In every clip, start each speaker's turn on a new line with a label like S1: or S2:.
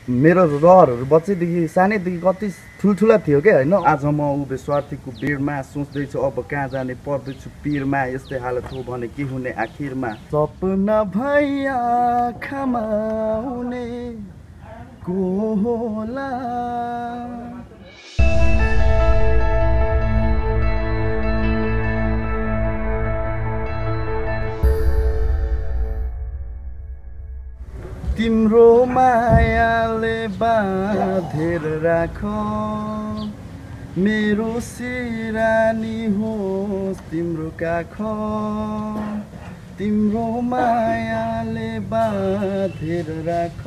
S1: मेरो रहरहरू बच्चैदेखि सानैदेखि कति ठुल्ठुला थियो क्या होइन। आज म उभे स्वार्थीको भिडमा सोच्दैछु अब कहाँ जाने पर्दैछु पिरमा, यस्तै हालत हो भने के हुने आखिरमा। सपना भई आँखामा आउने को होला, तिम्रो मायाले बाँधेर राख मेरो सिरानी होस् तिम्रो काख। तिम्रो मायाले बाँधेर राख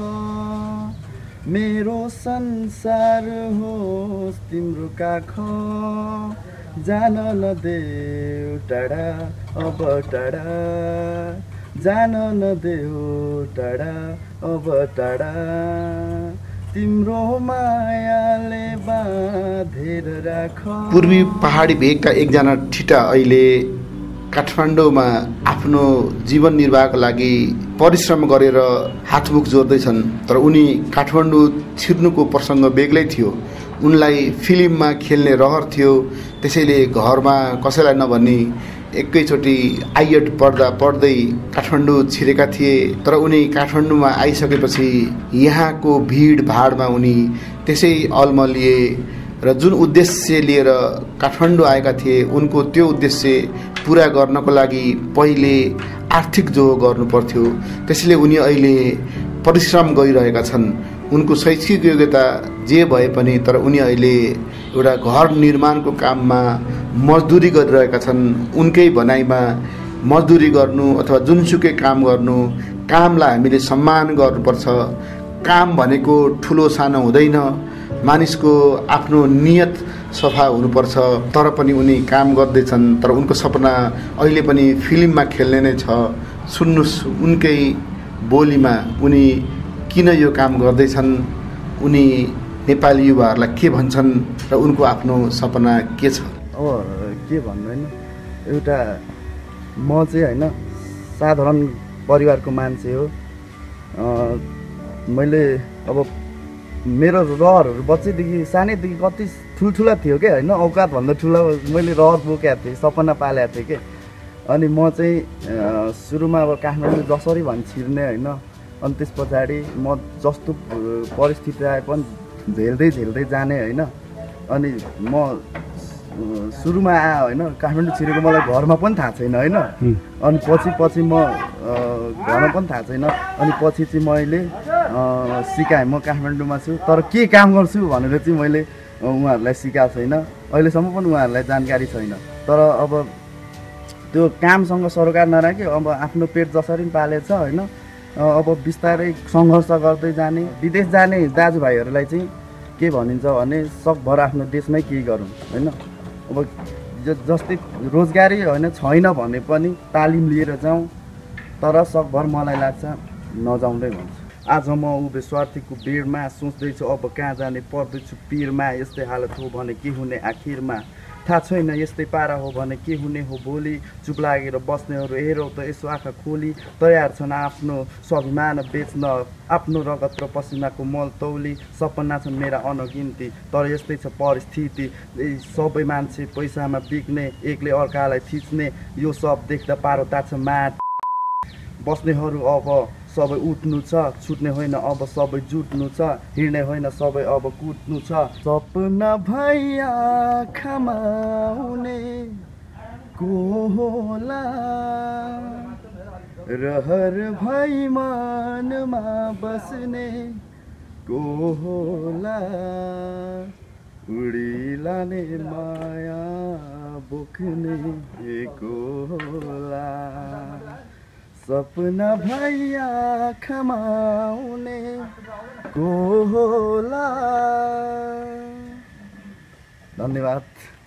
S1: मेरो संसार होस् तिम्रो काख। जान नदेऊ टाढा अब टाढा, जान नदेऊ टाढा अब टाढा, तिम्रो मायाले बाँधेर राख।
S2: पूर्वी पहाडी भेगका एकजना ठिटा अहिले काठमाडौँमा आफ्नो जीवन निर्वाहका लागि परिश्रम गरेर हातमुख जोड्दैछन्। तर उनी काठमाडौँ छिर्नुको प्रसङ्ग बेग्लै थियो। उनलाई फिल्ममा खेल्ने रहर थियो, त्यसैले घरमा कसैलाई नभनी एकैचोटि आइएड पढ्दै काठमाडौँ छिरेका थिए। तर उनी काठमाडौँमा आइसकेपछि यहाँको भिडभाडमा उनी त्यसै अल्मलिए र जुन उद्देश्य लिएर काठमाडौँ आएका थिए उनको त्यो उद्देश्य पुरा गर्नको लागि पहिले आर्थिक जोहो गर्नु पर्थ्यो। त्यसैले उनी अहिले परिश्रम गरिरहेका छन्। उनको शैक्षिक योग्यता जे भए पनि तर उनी अहिले एउटा घर निर्माणको काममा मजदुरी गरिरहेका छन्। उनकै भनाइमा मजदुरी गर्नु अथवा जुनसुकै काम गर्नु, कामलाई हामीले सम्मान गर्नुपर्छ। काम भनेको ठुलो सानो हुँदैन, मानिसको आफ्नो नियत सफा हुनुपर्छ। तर पनि उनी काम गर्दैछन्। तर उनको सपना अहिले पनि फिल्ममा खेल्ने नै छ। सुन्नुहोस् उनकै बोलीमा उनी किन यो काम गर्दैछन्, उनी नेपाली युवाहरूलाई के भन्छन् र उनको आफ्नो सपना के छ।
S1: अब के भन्नु होइन, एउटा म चाहिँ होइन साधारण परिवारको मान्छे हो। मैले अब मेरो रहरहरू बच्चैदेखि सानैदेखि कति ठुल्ठुला थियो क्या होइन। औकातभन्दा ठुलो मैले रहर बोकेको थिएँ, सपना पालेको थिएँ क्या। अनि म चाहिँ सुरुमा अब काठमाडौँ जसरी भन् छिर्ने होइन। अनि त्यस पछाडि म जस्तो परिस्थिति आए पनि झेल्दै जाने होइन। अनि म सुरुमा आयो होइन काठमाडौँ छिरेको मलाई घरमा पनि थाहा छैन होइन। अनि पछि म घरमा पनि थाहा छैन। अनि पछि चाहिँ मैले सिकाएँ म काठमाडौँमा छु तर के काम गर्छु भनेर चाहिँ मैले उहाँहरूलाई सिकाएको छैन। अहिलेसम्म पनि उहाँहरूलाई जानकारी छैन। तर अब त्यो कामसँग सरोकार नराखी अब आफ्नो पेट जसरी पनि पालेछ होइन। अब बिस्तारै सङ्घर्ष गर्दै जाने। विदेश जाने दाजुभाइहरूलाई चाहिँ के भनिन्छ भने सकभर आफ्नो देशमै केही गरौँ होइन। अब जस्तै रोजगारी होइन छैन भने पनि तालिम लिएर जाउँ, तर सकभर मलाई लाग्छ नजाउँदै भन्छु। आज म उभे स्वार्थीको भिडमा सोच्दैछु अब कहाँ जाने पर्दैछु पिरमा, यस्तै हालत हो भने के हुने आखिरमा। थाहा छैन यस्तै पारा हो भने के हुने हो भोलि। चुप लागेर बस्नेहरू हेरौँ त यसो आँखा खोली, तयार छन् आफ्नो स्वाभिमान बेच्न, आफ्नो रगत र पसिनाको मोल तौली। सपना छन् मेरा अनगिन्ती तर यस्तै छ परिस्थिति। सबै मान्छे पैसामा बिक्ने, एकले अर्कालाई थिच्ने, यो सब देख्दा पारो ताछ माट। बस्नेहरू अब सबै उठ्नु छ, छुट्ने होइन अब सबै जुट्नु छ, हिँड्ने होइन सबै अब कुट्नु छ। सपना भई आँखामा आउने को होला, रहर भई मनमा बस्ने को होला, उडिलाने माया बोक्ने को होला। सपना भई आँखामा आउने को होला। धन्यवाद।